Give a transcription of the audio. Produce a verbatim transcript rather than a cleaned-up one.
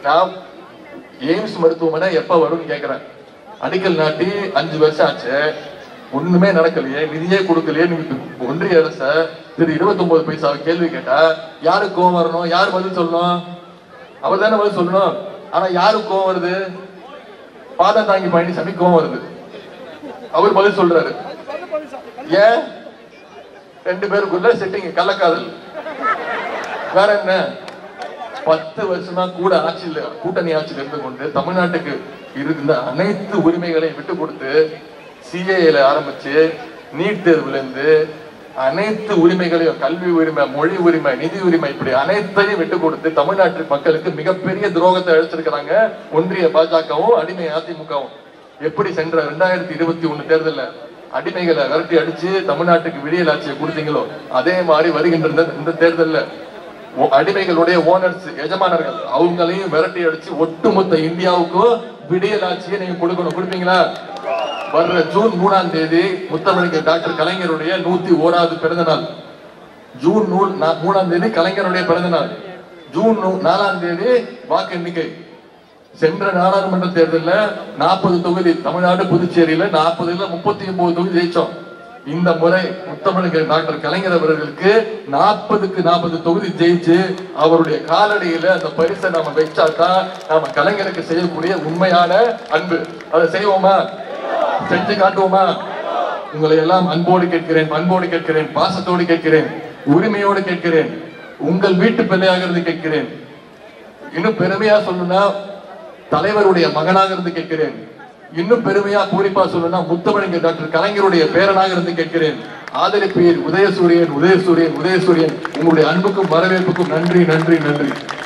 நான் எய்ம்ஸ் மருத்துவமனை எப்ப வரும்னு கேட்கிறேன். அடிக்கல் நாட்டி அஞ்சு வருஷம் ஆச்சு, ஒண்ணுமே நடக்கலையே, நிதியே கொடுக்கலையே. நீங்க ஒன்றிய அரச திரு இருபத்தி ஒன்பது பைசா கேள்வி கேட்டா யாருக்கு கோவம் வரணும்? யாரு பதில் சொல்லணும்? அவர் தானே பதில் சொல்லணும். ஆனா யாருக்கு கோவம் வருது? பாதம் தாங்கி பழனிசாமி கோவம் வருது. அவர் பதில் சொல்றாரு. ஏன்? ரெண்டு பேருக்குள்ள செட்டிங், கள்ளக்காதல். வேற என்ன? பத்து வருஷமா கூட ஆட்சியில் கூட்டணி ஆட்சியில் இருந்து கொண்டு தமிழ்நாட்டுக்கு இருந்த அனைத்து உரிமைகளையும் விட்டு கொடுத்து சிஏல ஆரம்பிச்சு நீட் தேர்வுல இருந்து அனைத்து உரிமைகளையும், கல்வி உரிமை, மொழி உரிமை, நிதி உரிமை, இப்படி அனைத்தையும் விட்டு கொடுத்து தமிழ்நாட்டு மக்களுக்கு மிகப்பெரிய துரோகத்தை அழிச்சிருக்கிறாங்க ஒன்றிய பாஜகவும் அடிமை அதிமுகவும். எப்படி சென்ற இரண்டாயிரத்தி இருபத்தி ஒண்ணு தேர்தல அடிமைகளை விரட்டி அடிச்சு தமிழ்நாட்டுக்கு விடியல் ஆட்சியை கொடுத்தீங்களோ அதே மாதிரி வருகின்ற இந்த தேர்தல்ல அடிமைகளுடைய ஓனர்ஸ், எஜமானர்கள், அவங்களையும் விரட்டி அடிச்சு ஒட்டுமொத்த இந்தியாவுக்கும் விடியல் ஆட்சியை நீங்க கொடுக்கணும். கொடுப்பீங்களா? வர்ற ஜூன் மூணாம் தேதி முத்தமிழர் டாக்டர் கலைஞருடைய நூத்தி ஓராவது பிறந்த நாள். ஜூன் மூணாம் தேதி கலைஞருடைய பிறந்த நாள். ஜூன் நாலாம் தேதி வாக்கு எண்ணிக்கை. சென்ற நாடாளுமன்ற தேர்தலில் நாற்பது தொகுதி தமிழ்நாடு புதுச்சேரியில நாற்பதுல முப்பத்தி ஒன்பது தொகுதி ஜெயிச்சோம். இந்த முறை முத்தமிழர் டாக்டர் கலைஞர் அவர்களுக்கு நாற்பதுக்கு நாற்பது தொகுதி ஜெயிச்சு அவருடைய காலடியில அந்த பரிசை நாம வச்சாதான் நாம கலைஞருக்கு செய்யக்கூடிய உண்மையான அன்பு. அதை செய்வோமா? செஞ்சு காட்டுவோமா? உங்களை எல்லாம் அன்போடு கேட்கிறேன், அன்போடு கேட்கிறேன், பாசத்தோடு கேட்கிறேன், உரிமையோடு கேட்கிறேன், உங்கள் வீட்டு பிள்ளையாக இருந்து கேட்கிறேன். இன்னும் பெருமையா சொல்லணும்னா தலைவருடைய மகனாக இருந்து கேட்கிறேன். இன்னும் பெருமையா பூரிப்பா சொல்லணும்னா முத்தமிழர் டாக்டர் கலைஞருடைய பேரனாக இருந்து கேட்கிறேன். ஆதரிப்பீர் உதயசூரியன், உதயசூரியன், உதயசூரியன். உங்களுடைய அன்புக்கும் வரவேற்புக்கும் நன்றி, நன்றி, நன்றி.